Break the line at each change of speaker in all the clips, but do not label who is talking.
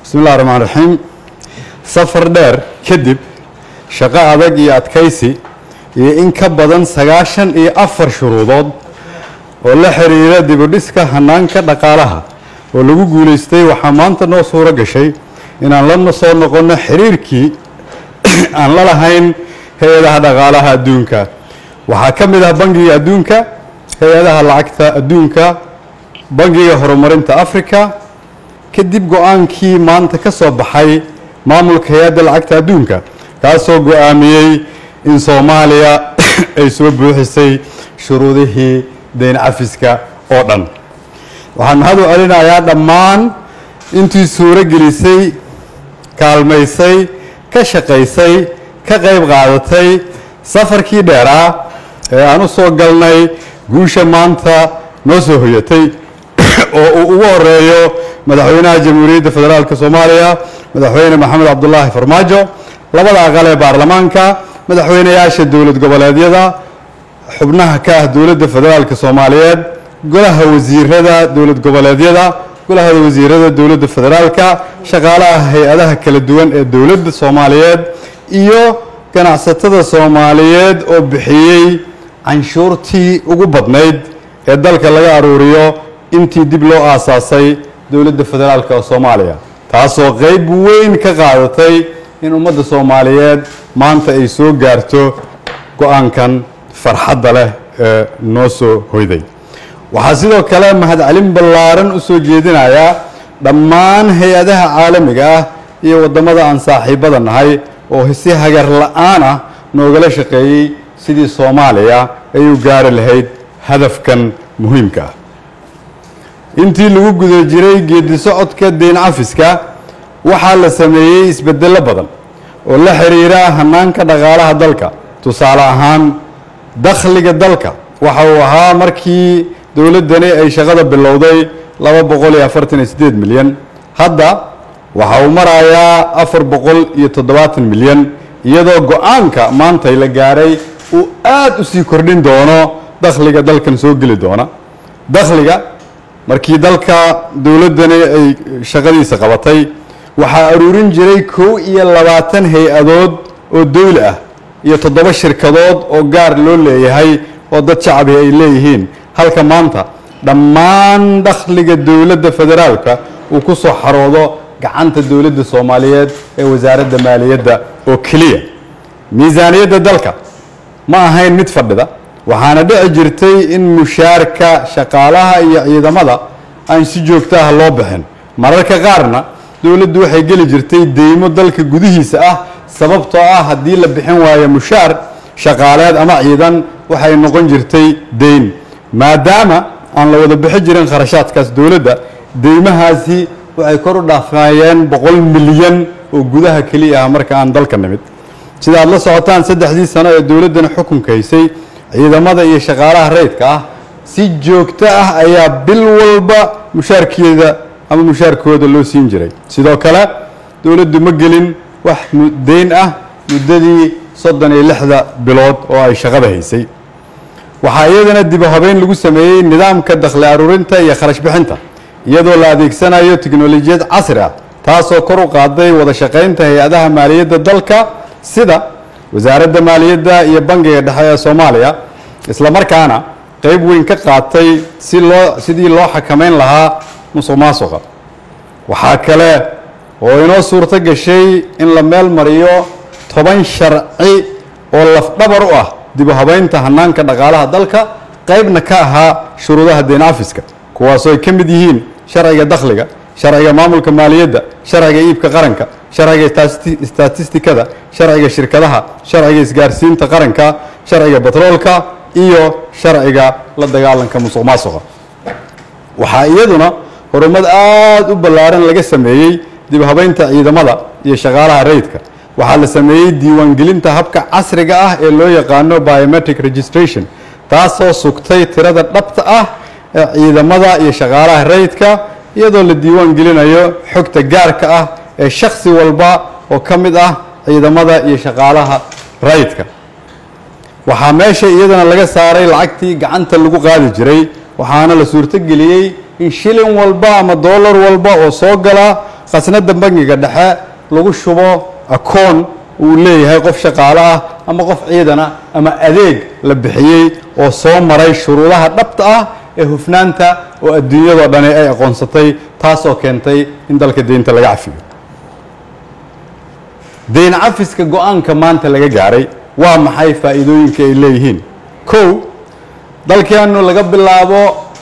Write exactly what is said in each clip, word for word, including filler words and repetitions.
بسم الله الرحمن الرحيم سفر دير كدب شقاء أدق يأتكيسي إن كبدن سجاشن إيه أفر شروطات ولا حريرة دبرديسكا هنانك دقالها ولو جولستي وحمانت نصورة جشي إن الله نصور نقولنا حريركي أن لا لهين هي ده دقالها دونكا وحكم ده بنجي دونكا هي ده العكتة دونكا بنجي هرمرنت أفريقيا كدب قوانكي ما أنت كسب حي معمول كياد العكتة دونكا كاسو قوامي إن صوماليا أي سبب حسي شروطه دين عفسكا أوضن وحن هذا علينا يا دمان انتي سورة جلسي كالميسي كشقيسي كغيب غادتي سفر كي ديرا أنا سوقلناي قوشة مانتا نوسوهيتي ووريو مدحوينا جمهورية فدرالك صوماليا مدحوينا محمد عبد الله فرماجو لبدا غالي بارلمانكا مدحوينا ياشا دولة قبلادية xubnaha ka ah dawladda federaalka Soomaaliyeed golaha wasiirada dawlad goboleedyada golaha wasiirada dawladda federaalka shaqaalaha hay'adaha kala duwan ee dawladda Soomaaliyeed iyo ganacsatada Soomaaliyeed oo bixiyay canshuurtii ugu badnayd ee dalka laga aruuriyo intii dib loo aasaasay dawladda federaalka Soomaaliya taasoo qayb weyn ka qaadatay in ummadda Soomaaliyeed maanta ay soo gaarto go'aankan farxadda leh ee noo soo hoyday waxaa sidoo kale mahad celin ballaaran u soo jeedinaya dhammaan hay'adaha caalamiga ah iyo wadamada aan saaxiibada nahay oo si hagar la'aan ah noogala shaqeeyay sidii Soomaaliya ay u gaari lahayd hadafkan muhiimka ah intii lagu guda jiray geedi socodka deyn cafiska waxaa la sameeyay isbeddello badan oo la xiriira hanaanka dhaqaalaha dalka tusaale ahaan dakhliga dalka waxa uu ahaa markii dawladani ay shaqada bilowday laba boqol iyo afartan iyo siddeed milyan hadda waxa uu marayaa afar boqol iyo toddobaatan milyan iyadoo go'aanka maanta la gaaray uu aad u sii kordhin doono dakhliga dalkan soo geli doona dakhliga markii dalka dawladani ay shaqadiisa qabatay waxa aruurin jiray kow iyo labaatan hay'adood oo dawli ah iyo toddoba shirkadood oo gaar loo leeyahay oo dad shacbi ay leeyihiin halka maanta dhammaan dakhliga dawladda federaalka uu ku soo xaroodo gacanta dawladda Soomaaliyeed ee wasaaradda maaliyadda oo kaliya miisaaniyadda dalka ma ahayn mid fadhida waxaana dhici jirtay in mushaarka shaqaalaha iyo ciidamada aan si joogto ah loo bixin mararka qaarna dawladdu waxay geli jirtay deymo dalka gudihiisa ah sababtoo ah haddii la bixin waayo mushaar shaqaaleed ama ciidan waxay noqon jirtay deyn maadaama aan la wada bixin jirin kharashaadkaas dawladda deymahaasi waxay kor u dhaafayeen boqol milyan oo gudaha kaliya ah marka aan dalka nimid sida aad la socotaan saddexdii sano ee dawladdan xukunka haysay ciidamada iyo shaqaalaha rayidka ah si joogto ah ayaa bil walba mushaarkeeda ama mushaarkooda loo siin jiray sidoo kale dawladdu ma gelin wax deyn ah muddadii soddon iyo lixda bilood oo ay shaqada haysay waxaa iyadana dib u habeyn lagu sameeyay nidaamka dakhli aruurinta iyo kharash bixinta iyadoo la adeegsanayo tiknoolajiyad casri ah taasoo kor u qaaday wada shaqaynta hay'adaha maaliyadda dalka sida wasaaradda maaliyadda iyo bangiga dhexe ee Soomaaliya isla markaana qayb weyn ka qaatay si loo sidii loo xakameyn lahaa musuqmaasuqa waxaa kale oo inoo suurto gashay in la meel mariyo toban sharci oo lafdhabar u ah dib u habeynta hanaanka dhaqaalaha dalka qaybna ka ahaa shuruudaha deyn cafiska kuwaasoo ay ka mid yihiin sharciga dakhliga sharciga maamulka maaliyadda sharciga iibka qaranka sharciga statistikada sharciga shirkadaha sharciga isgaarsiinta qaranka sharciga batroolka iyo sharciga la dagaalanka musuqmaasuqa waxaa iyaduna horumar aad u ballaaran laga sameeyay dib u habeynta ciidamada iyo shaqaalaha rayidka waxaa la sameeyay diiwaangelinta habka casriga ah ee loo yaqaano biometric registration taasoo sugtay tirada dhabta ah ee ciidamada iyo shaqaalaha rayidka iyadoo la diiwaan gelinayo xogta gaarka ah ee shakhsi walba oo ka mid ah ciidamada iyo shaqaalaha rayidka waxaa meesha iyadana laga saaray lacagtii gacanta lagu qaadi jiray waxaana la suurto geliyay in shilin walba ama dollar walba oo soo gala khasnada bangiga dhexe lagu shubo akoon uu leeyahay qof shaqaale ah ama qof ciidan ah ama adeeg la bixiyey oo soo maray shuruudaha dhabta ah ee hufnaanta oo adduunyadoo dhani ay aqoonsatay taasoo keentay in dalka deynta laga cafiyo deyn cafiska go-aanka maanta laga gaaray waa maxay faa'iidooyinka ay leeyihiin kow dalkeenu laga bilaabo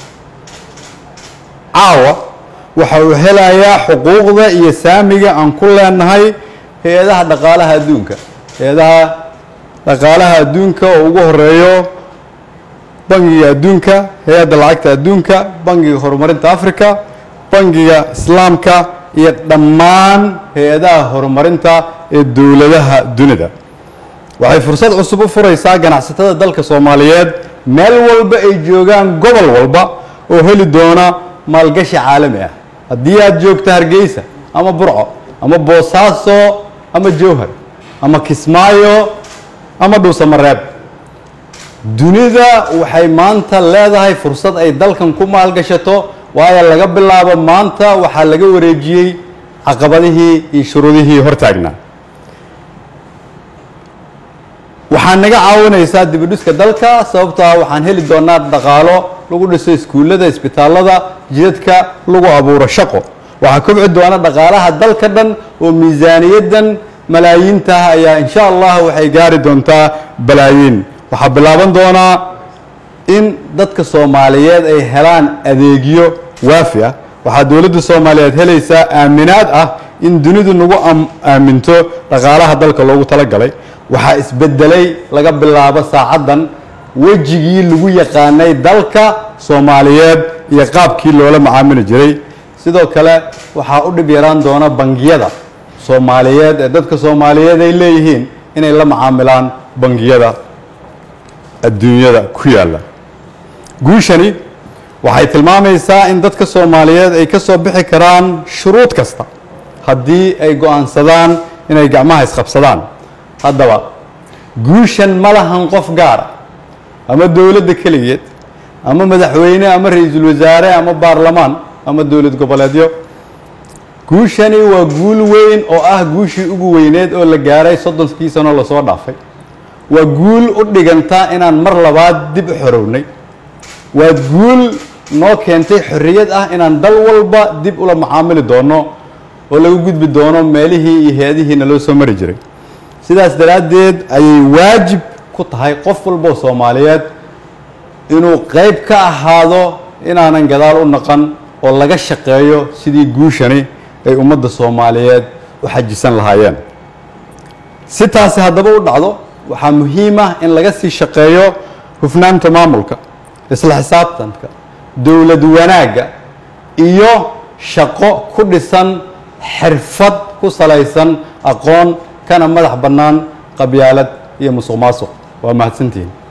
caawa waxa uu helayaa xuquuqda iyo saamiga aan ku leenahay hay-adaha dhaqaalaha adduunka hay-adaha dhaqaalaha adduunka oo ugu horeeyo bangiga adduunka hay-adda lacagta adduunka bangiga horumarinta africa bangiga islaamka iyo dhammaan hay-adaha horumarinta ee dowladaha dunida waxay fursad cusub u furaysaa ganacsatada dalka soomaaliyeed meel walba ay joogaan gobol walba oo heli doona maalgashi caalami ah haddii aad joogto hargeysa ama burco ama boosaaso ama jowhar ama kismaayo ama dhuusamareeb dunida waxay maanta leedahay fursad ay dalkan ku maalgashato waayo laga bilaabo maanta waxaa laga wareejiyey caqabadihii iyo shuruudihii hortaagnaa waxaan naga caawinaysaa dibidhiska dalka sababtoo ah waxaan heli doonaa dhaqaalo lagu dhiso iskuullada isbitaalada jidadka lagu abuuro shaqo waxaa kobci doona dhaqaalaha dalka dhan oo miisaaniyaddan malaayiinta ayaa insha allah waxay gaari doontaa balaayiin waxaa bilaaban doonaa in dadka soomaaliyeed ay helaan adeegyo waafi ah waxaa dowladda soomaaliyeed helaysaa aaminaad ah in dunidu nagu aaminto dhaqaalaha dalka loogu talagalay waxaa isbedelay laga bilaabo saacaddan wejigii lagu yaqaanay dalka soomaaliyeed iyo qaabkii loola macaamili jiray sidoo kale waxaa u dhib yaraan doona bangiyada soomaaliyeed ee dadka soomaaliyeed ay leeyihiin inay la macaamilaan bangiyada adduunyada ku yaalla guushani waxay tilmaamaysaa in dadka soomaaliyeed ay ka soo bixi karaan shuruud kasta haddii ay go-aansadaan inay gacmaha isqabsadaan haddaba guushan ma lahan qof gaara ama dowladda keligeed ama madaxweyne ama ra-iisul wasaare ama baarlamaan ama dowlad goboleedyo guushani waa guul weyn oo ah guushii ugu weyneed oo la gaaray soddonkii sano lasoo dhaafay waa guul u dhiganta inaan mar labaad dib u xorownay waa guul noo keentay xorriyad ah inaan dal walba dib ula macaamili doono oo laga gudbi doono meelihii iyo hay-adihiina loo soo mari jiray sidaas daraaddeed ayay waajib ku tahay qof walboo soomaaliyeed inuu qayb ka ahaado inaanan gadaal u naqan oo laga shaqeeyo sidii guushani ay ummadda soomaaliyeed u xajisan lahaayeen si taasi haddaba u dhacdo waxaa muhiim ah in laga sii shaqeeyo hufnaanta maamulka isla xisaabtanka dowlad wanaagga iyo shaqo ku dhisan xirfad ku salaysan aqoon kana madax bannaan qabyaalad iyo musuq maasuq waa mahadsantihiin